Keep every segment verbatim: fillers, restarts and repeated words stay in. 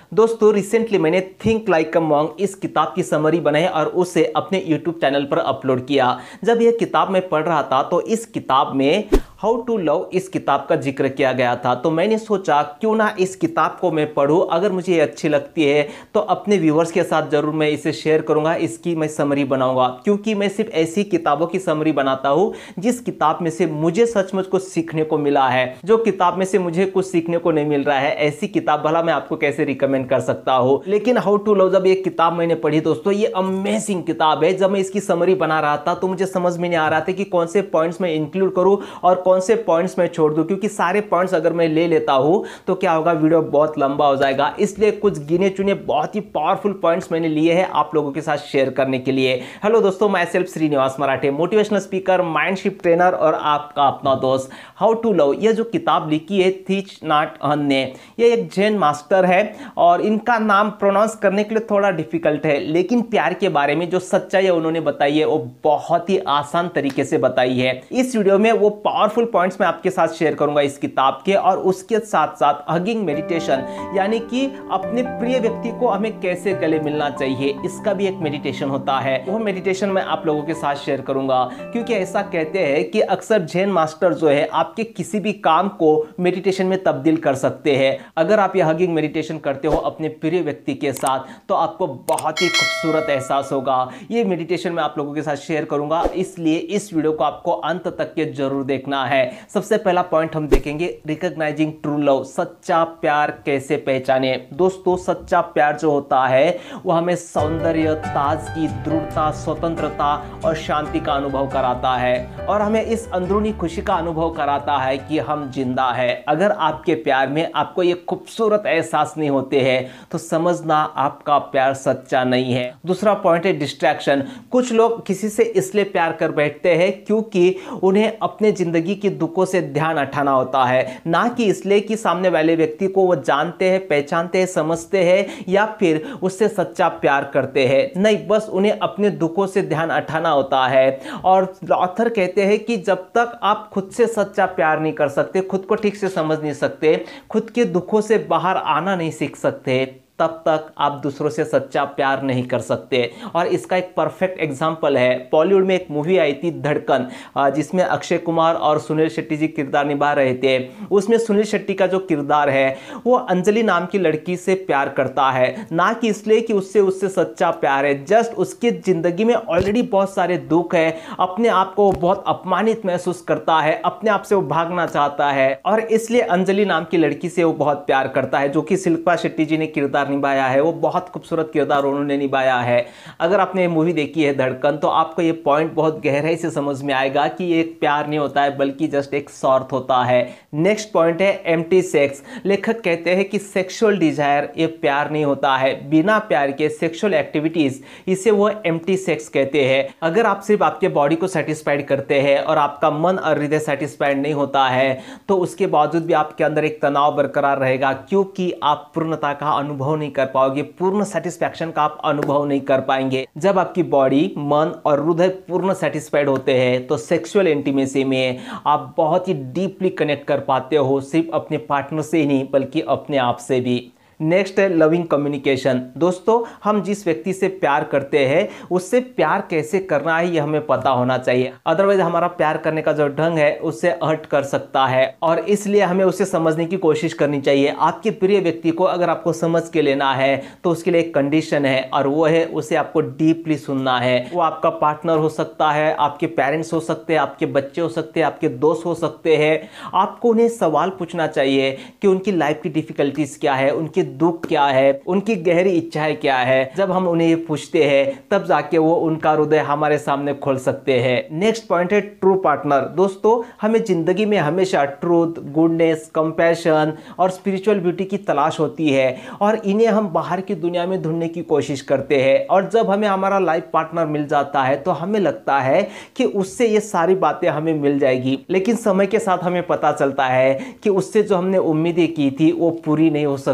दोस्तों रिसेंटली मैंने think like a monk इस किताब की समरी बनाई और उसे अपने यूट्यूब चैनल पर अपलोड किया। जब यह किताब मैं पढ़ रहा था तो इस किताब में हाउ टू लव इस किताब का जिक्र किया गया था, तो मैंने सोचा क्यों ना इस किताब को मैं पढूं। अगर मुझे ये अच्छी लगती है तो अपने व्यूवर्स के साथ जरूर मैं इसे शेयर करूंगा, इसकी मैं समरी बनाऊंगा, क्योंकि मैं सिर्फ ऐसी किताबों की समरी बनाता हूं जिस किताब में से मुझे सचमुच कुछ सीखने को मिला है। जो किताब में से मुझे कुछ सीखने को नहीं मिल रहा है ऐसी किताब भला मैं आपको कैसे रिकमेंड कर सकता हूं। लेकिन हाउ टू लव जब ये किताब मैंने पढ़ी दोस्तों, ये अमेजिंग किताब है। जब मैं इसकी समरी बना रहा था तो मुझे समझ में नहीं आ रहा था कि कौन से पॉइंट्स मैं इंक्लूड करूं और कौन से पॉइंट्स मैं छोड़ दूं, क्योंकि सारे पॉइंट्स अगर मैं ले लेता हूं तो क्या होगा, वीडियो बहुत लंबा हो जाएगा। इसलिए कुछ गिने चुने बहुत ही पावरफुल पॉइंट्स मैंने लिए हैं आप लोगों के साथ शेयर करने के लिए। हेलो दोस्तों, मैं सेल्फ श्रीनिवास मराठे, मोटिवेशनल स्पीकर, माइंडशिफ्ट ट्रेनर और आपका अपना दोस्त। हाउ टू लव ये जो किताब लिखी है थीच नाट हन ने, ये एक जैन मास्टर है और इनका नाम प्रोनाउंस करने के लिए थोड़ा डिफिकल्ट है, लेकिन प्यार के बारे में जो सच्चाई है उन्होंने बताई है वो बहुत ही आसान तरीके से बताई है। इस वीडियो में वो पावरफुल पॉइंट्स मैं आपके साथ शेयर करूंगा इस किताब के, और उसके साथ साथ हगिंग मेडिटेशन, यानी कि अपने प्रिय व्यक्ति को हमें कैसे गले मिलना चाहिए, इसका भी एक मेडिटेशन होता है। वो मेडिटेशन मैं आप लोगों के साथ शेयर करूंगा, क्योंकि ऐसा कहते हैं कि अक्सर जैन मास्टर जो है आपके किसी भी काम को मेडिटेशन में तब्दील कर सकते हैं। अगर आप ये हगिंग मेडिटेशन करते हो अपने प्रिय व्यक्ति के साथ तो आपको बहुत ही खूबसूरत एहसास होगा। ये मेडिटेशन मैं आप लोगों के साथ शेयर करूंगा, इसलिए इस वीडियो को आपको अंत तक के जरूर देखना है। सबसे पहला पॉइंट हम देखेंगे रिकॉग्नाइजिंग ट्रू लव, सच्चा प्यार कैसे पहचाने। दोस्तों सच्चा प्यार जो होता है वो हमें सौंदर्य, ताजगी, दृढ़ता, स्वतंत्रता और शांति का अनुभव कराता है, और हमें इस अंदरूनी खुशी का अनुभव कराता है कि हम जिंदा है। अगर आपके प्यार में आपको ये खूबसूरत एहसास नहीं होते हैं तो समझना आपका प्यार सच्चा नहीं है। दूसरा पॉइंट है डिस्ट्रैक्शन। कुछ लोग किसी से इसलिए प्यार कर बैठते हैं क्योंकि उन्हें अपने जिंदगी के दुखों से ध्यान हटाना होता है, ना कि इसलिए कि सामने वाले व्यक्ति को वो जानते हैं, पहचानते हैं, समझते हैं या फिर उससे सच्चा प्यार करते हैं। नहीं, बस उन्हें अपने दुखों से ध्यान हटाना होता है। और ऑथर कहते हैं कि जब तक आप खुद से सच्चा प्यार नहीं कर सकते, खुद को ठीक से समझ नहीं सकते, खुद के दुखों से बाहर आना नहीं सीख सकते, तब तक आप दूसरों से सच्चा प्यार नहीं कर सकते। और इसका एक परफेक्ट एग्जाम्पल है, बॉलीवुड में एक मूवी आई थी धड़कन, जिसमें अक्षय कुमार और सुनील शेट्टी जी किरदार निभा रहे थे। उसमें सुनील शेट्टी का जो किरदार है वो अंजलि नाम की लड़की से प्यार करता है, ना कि इसलिए कि उससे उससे सच्चा प्यार है, जस्ट उसकी जिंदगी में ऑलरेडी बहुत सारे दुख है, अपने आप को बहुत अपमानित महसूस करता है, अपने आप से वो भागना चाहता है, और इसलिए अंजलि नाम की लड़की से वो बहुत प्यार करता है, जो कि शिल्पा शेट्टी जी ने किरदार निभाया है। वो बहुत खूबसूरत किरदार उन्होंने निभाया है। अगर आपने मूवी देखी है धड़कन तो आपको ये पॉइंट बहुत गहराई से समझ में आएगा कि ये एक प्यार नहीं होता है बल्कि जस्ट एक स्वार्थ होता है। नेक्स्ट पॉइंट है एम्प्टी सेक्स। लेखक कहते हैं कि सेक्सुअल डिजायर ये प्यार नहीं होता है, बिना प्यार के सेक्सुअल एक्टिविटीज, इसे वो एम्प्टी सेक्स कहते हैं। अगर आप सिर्फ आपके बॉडी को सेटिस्फाइड करते हैं और आपका मन और हृदय सेटिस्फाइड नहीं होता है तो उसके बावजूद भी आपके अंदर एक तनाव बरकरार रहेगा, क्योंकि आप पूर्णता का अनुभव नहीं कर पाओगे, पूर्ण सेटिस्फैक्शन का आप अनुभव नहीं कर पाएंगे। जब आपकी बॉडी, मन और हृदय पूर्ण सेटिस्फाइड होते हैं तो सेक्सुअल इंटीमेसी में आप बहुत ही डीपली कनेक्ट कर पाते हो, सिर्फ अपने पार्टनर से ही नहीं बल्कि अपने आप से भी। नेक्स्ट है लविंग कम्युनिकेशन। दोस्तों हम जिस व्यक्ति से प्यार करते हैं उससे प्यार कैसे करना है ये हमें पता होना चाहिए, अदरवाइज हमारा प्यार करने का जो ढंग है उससे हर्ट कर सकता है, और इसलिए हमें उसे समझने की कोशिश करनी चाहिए। आपके प्रिय व्यक्ति को अगर आपको समझ के लेना है तो उसके लिए एक कंडीशन है, और वो है उसे आपको डीपली सुनना है। वो आपका पार्टनर हो सकता है, आपके पेरेंट्स हो सकते हैं, आपके बच्चे हो सकते हैं, आपके दोस्त हो सकते हैं। आपको उन्हें सवाल पूछना चाहिए कि उनकी लाइफ की डिफिकल्टीज क्या है, उनकी दुख क्या है, उनकी गहरी इच्छाएं क्या है। जब हम उन्हें ये पूछते हैं तब जाके वो उनका हृदय हमारे सामने खोल सकते हैं। नेक्स्ट पॉइंट है ट्रू पार्टनर। दोस्तों हमें जिंदगी में हमेशा ट्रूथ, गुडनेस, कंपैशन और स्पिरिचुअल ब्यूटी की तलाश होती है, और इन्हें हम बाहर की दुनिया में ढूंढने की कोशिश करते हैं। और जब हमें हमारा लाइफ पार्टनर मिल जाता है तो हमें लगता है कि उससे ये सारी बातें हमें मिल जाएगी, लेकिन समय के साथ हमें पता चलता है कि उससे जो हमने उम्मीदें की थी वो पूरी नहीं हो सकती,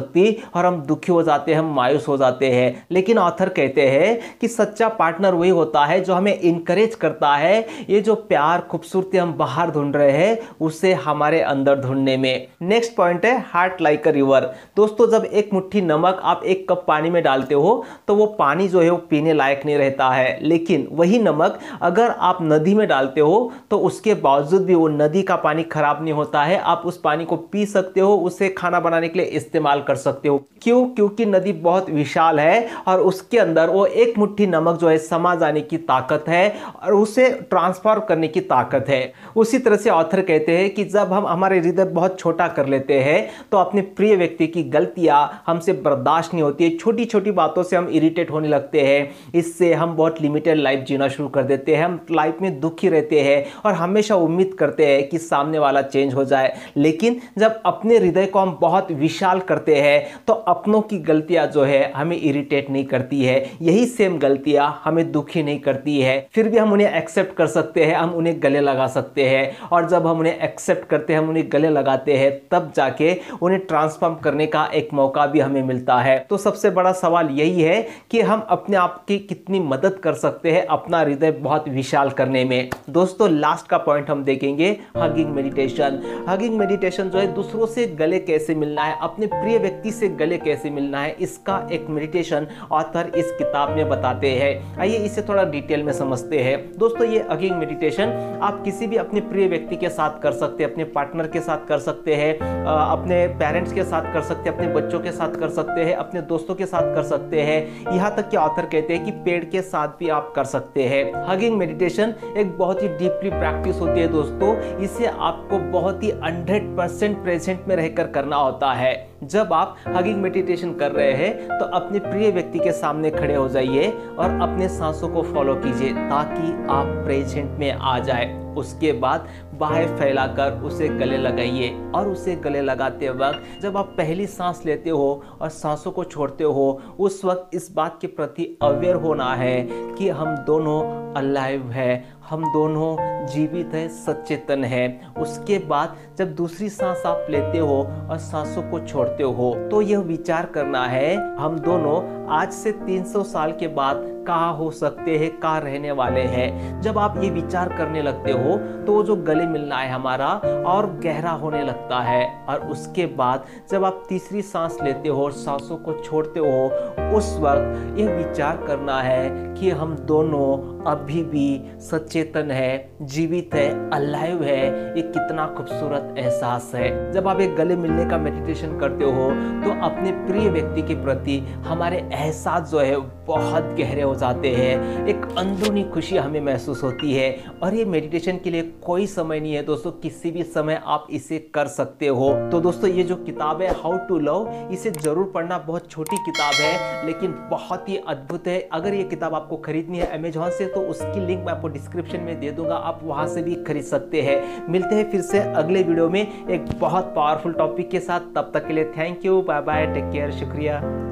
और हम दुखी हो जाते हैं, हम मायूस हो जाते हैं। लेकिन ऑथर कहते हैं कि सच्चा पार्टनर वही होता है जो हमें इनकरेज करता है ये जो प्यार खूबसूरती हम बाहर ढूंढ रहे हैं उसे हमारे अंदर ढूंढने में। नेक्स्ट पॉइंट है हार्ट लाइक अ रिवर। दोस्तों, जब एक मुट्ठी नमक आप एक कप पानी में डालते हो तो वो पानी जो है वो पीने लायक नहीं रहता है, लेकिन वही नमक अगर आप नदी में डालते हो तो उसके बावजूद भी वो नदी का पानी खराब नहीं होता है। आप उस पानी को पी सकते हो, उसे खाना बनाने के लिए इस्तेमाल कर सकते हो। क्यों? क्योंकि नदी बहुत विशाल है और उसके अंदर वो एक मुट्ठी नमक जो है समा जाने की ताकत है और उसे ट्रांसफर करने की ताकत है। उसी तरह से ऑथर कहते हैं कि जब हम हमारे हृदय बहुत छोटा कर लेते हैं तो अपने प्रिय व्यक्ति की गलतियां हमसे बर्दाश्त नहीं होती है। छोटी छोटी बातों से हम इरिटेट होने लगते हैं, इससे हम बहुत लिमिटेड लाइफ जीना शुरू कर देते हैं। हम लाइफ में दुखी रहते हैं और हमेशा उम्मीद करते हैं कि सामने वाला चेंज हो जाए। लेकिन जब अपने हृदय को हम बहुत विशाल करते हैं तो अपनों की गलतियां जो है हमें इरिटेट नहीं करती है, यही सेम गलतियां हमें दुखी नहीं करती है। फिर भी हम उन्हें एक्सेप्ट कर सकते हैं, हम उन्हें गले लगा सकते हैं और जब हम उन्हें एक्सेप्ट करते हैं, हम उन्हें गले लगाते हैं, तब जाके उन्हें ट्रांसफॉर्म करने का एक मौका भी हमें मिलता है। तो सबसे बड़ा सवाल यही है कि हम अपने आप की कितनी मदद कर सकते हैं अपना हृदय बहुत विशाल करने में। दोस्तों, लास्ट का पॉइंट हम देखेंगे हगिंग मेडिटेशन। हगिंग मेडिटेशन जो है दूसरों से गले कैसे मिलना है, अपने प्रिय व्यक्ति से गले कैसे मिलना है, इसका एक मेडिटेशन ऑथर इस किताब में बताते हैं। आइए इसे थोड़ा डिटेल में समझते हैं। दोस्तों, ये हगिंग मेडिटेशन आप किसी भी अपने प्रिय व्यक्ति के साथ कर सकते हैं, अपने पार्टनर के साथ कर सकते हैं, अपने पेरेंट्स के साथ कर सकते हैं, अपने बच्चों के साथ कर सकते हैं, अपने दोस्तों के साथ कर सकते हैं, यहाँ तक कि ऑथर कहते हैं कि पेड़ के साथ भी आप कर सकते हैं। हगिंग मेडिटेशन एक बहुत ही डीपली प्रैक्टिस होती है दोस्तों, इसे आपको बहुत ही हंड्रेड परसेंट प्रेजेंट में रहकर करना होता है। जब आप हगिंग मेडिटेशन कर रहे हैं तो अपने प्रिय व्यक्ति के सामने खड़े हो जाइए और अपने सांसों को फॉलो कीजिए ताकि आप प्रेजेंट में आ जाए। उसके बाद बाहें फैलाकर उसे गले लगाइए और उसे गले लगाते वक्त जब आप पहली सांस लेते हो और सांसों को छोड़ते हो उस वक्त इस बात के प्रति अवेयर होना है कि हम दोनों अलाइव है, हम दोनों जीवित है, सचेतन है। उसके बाद जब दूसरी सांस आप लेते हो और सांसों को छोड़ते हो तो यह विचार करना है हम दोनों आज से तीन सौ साल के बाद कहाँ हो सकते हैं, कहाँ रहने वाले हैं। जब आप ये विचार करने लगते हो तो जो गले मिलना है हमारा और गहरा होने लगता है। और उसके बाद जब आप तीसरी सांस लेते हो और सांसों को छोड़ते हो उस वक्त यह विचार करना है कि हम दोनों अभी भी सचेतन है, जीवित है, अलाइव है। ये कितना खूबसूरत एहसास है। जब आप एक गले मिलने का मेडिटेशन करते हो तो अपने प्रिय व्यक्ति के प्रति हमारे एहसास जो है बहुत गहरे हो जाते हैं, एक अंदरूनी खुशी हमें महसूस होती है। और ये मेडिटेशन के लिए कोई समय नहीं है दोस्तों, किसी भी समय आप इसे कर सकते हो। तो दोस्तों, ये जो किताब है हाउ टू लव, इसे जरूर पढ़ना। बहुत छोटी किताब है लेकिन बहुत ही अद्भुत है। अगर ये किताब आपको खरीदनी है अमेजॉन से तो उसकी लिंक मैं आपको डिस्क्रिप्शन में दे दूंगा, आप वहां से भी खरीद सकते हैं। मिलते हैं फिर से अगले वीडियो में एक बहुत पावरफुल टॉपिक के साथ। तब तक के लिए thank you, bye bye, take care, शुक्रिया।